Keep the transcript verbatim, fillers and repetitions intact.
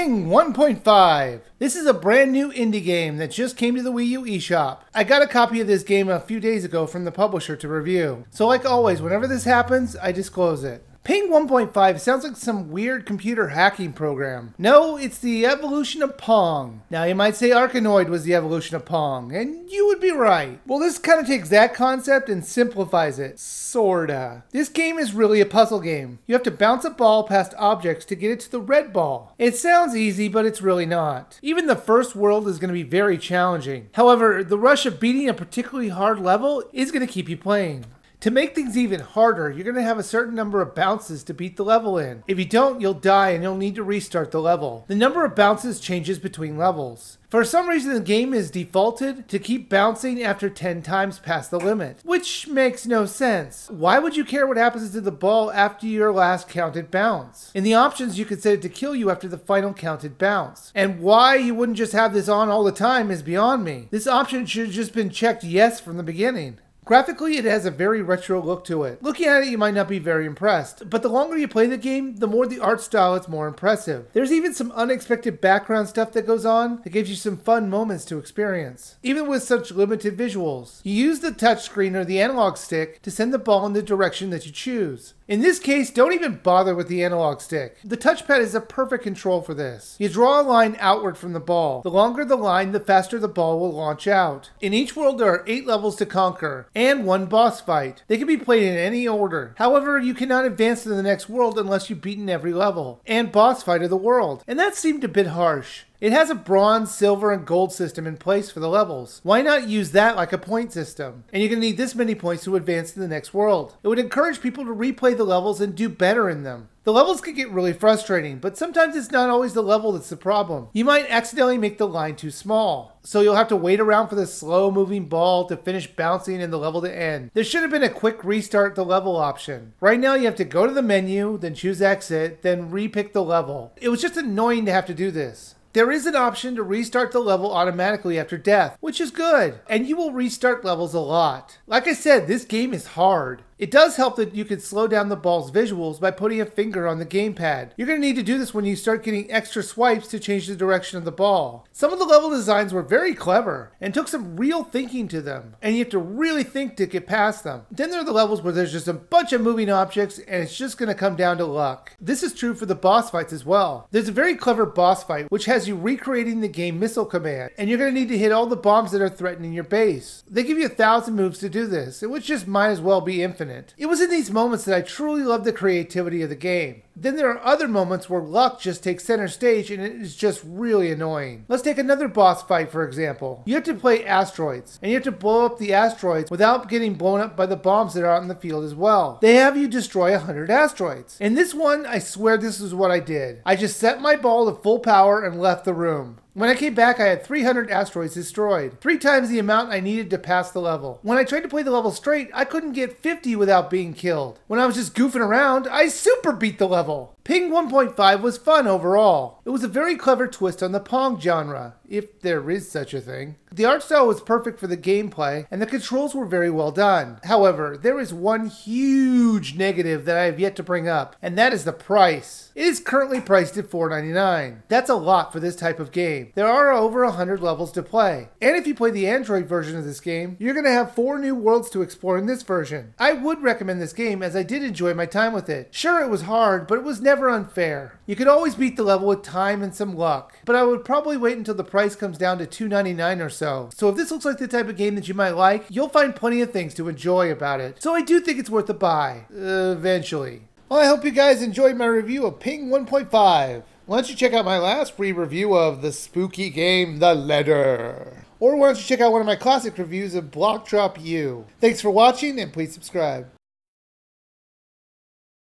Ping one point five. This is a brand new indie game that just came to the Wii U eShop. I got a copy of this game a few days ago from the publisher to review. So like always, whenever this happens, I disclose it. Ping one point five sounds like some weird computer hacking program. No, it's the evolution of Pong. Now you might say Arkanoid was the evolution of Pong, and you would be right. Well, this kind of takes that concept and simplifies it. Sorta. This game is really a puzzle game. You have to bounce a ball past objects to get it to the red ball. It sounds easy, but it's really not. Even the first world is going to be very challenging. However, the rush of beating a particularly hard level is going to keep you playing. To make things even harder, you're going to have a certain number of bounces to beat the level in. If you don't, you'll die and you'll need to restart the level. The number of bounces changes between levels. For some reason, the game is defaulted to keep bouncing after ten times past the limit, which makes no sense. Why would you care what happens to the ball after your last counted bounce? In the options, you could set it to kill you after the final counted bounce. And why you wouldn't just have this on all the time is beyond me. This option should have just been checked yes from the beginning. Graphically, it has a very retro look to it. Looking at it, you might not be very impressed, but the longer you play the game, the more the art style is more impressive. There's even some unexpected background stuff that goes on that gives you some fun moments to experience, even with such limited visuals. You use the touchscreen or the analog stick to send the ball in the direction that you choose. In this case, don't even bother with the analog stick. The touchpad is a perfect control for this. You draw a line outward from the ball. The longer the line, the faster the ball will launch out. In each world, there are eight levels to conquer, and one boss fight. They can be played in any order. However, you cannot advance to the next world unless you've beaten every level and boss fight of the world, and that seemed a bit harsh. It has a bronze, silver, and gold system in place for the levels. Why not use that like a point system? And you're going to need this many points to advance to the next world. It would encourage people to replay the levels and do better in them. The levels can get really frustrating, but sometimes it's not always the level that's the problem. You might accidentally make the line too small, so you'll have to wait around for the slow-moving ball to finish bouncing and the level to end. There should have been a quick restart the level option. Right now you have to go to the menu, then choose exit, then re-pick the level. It was just annoying to have to do this. There is an option to restart the level automatically after death, which is good, and you will restart levels a lot. Like I said, this game is hard. It does help that you can slow down the ball's visuals by putting a finger on the gamepad. You're going to need to do this when you start getting extra swipes to change the direction of the ball. Some of the level designs were very clever and took some real thinking to them, and you have to really think to get past them. Then there are the levels where there's just a bunch of moving objects and it's just going to come down to luck. This is true for the boss fights as well. There's a very clever boss fight which has you recreating the game missile command, and you're going to need to hit all the bombs that are threatening your base. They give you a thousand moves to do this, which just might as well be infinite. It was in these moments that I truly love the creativity of the game. Then there are other moments where luck just takes center stage and it is just really annoying. Let's take another boss fight for example. You have to play asteroids, and you have to blow up the asteroids without getting blown up by the bombs that are out in the field as well. They have you destroy one hundred asteroids. In this one, I swear this is what I did. I just set my ball to full power and left the room. When I came back, I had three hundred asteroids destroyed, three times the amount I needed to pass the level. When I tried to play the level straight, I couldn't get fifty without being killed. When I was just goofing around, I super beat the level. Ping one point five was fun overall. It was a very clever twist on the Pong genre, if there is such a thing. The art style was perfect for the gameplay, and the controls were very well done. However, there is one huge negative that I have yet to bring up, and that is the price. It is currently priced at four ninety-nine. That's a lot for this type of game. There are over one hundred levels to play. And if you play the Android version of this game, you're going to have four new worlds to explore in this version. I would recommend this game as I did enjoy my time with it. Sure, it was hard, but it was never unfair. You could always beat the level with time and some luck, but I would probably wait until the price comes down to two ninety-nine or so. So if this looks like the type of game that you might like, you'll find plenty of things to enjoy about it. So I do think it's worth a buy. Uh, eventually. Well, I hope you guys enjoyed my review of Ping one point five. Why don't you check out my last free review of the spooky game, The Letter? Or why don't you check out one of my classic reviews of Block Drop U? Thanks for watching, and please subscribe.